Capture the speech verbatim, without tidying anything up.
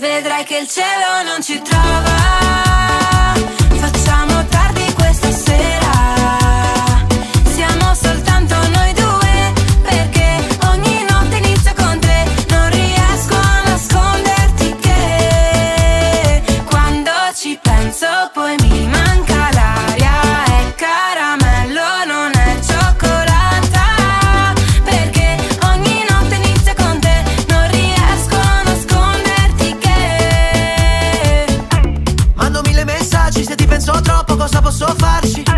vedrai che il cielo non ci trova. Facciamo tardi questa sera, siamo soltanto noi due, perché ogni notte inizia con te. Non riesco a nasconderti che quando ci penso poi mi manca l'aria. È caramello, non è cioccolata, perché ogni notte inizia con te. Non riesco a nasconderti che mando mille messaggi, se ti penso troppo cosa posso farci?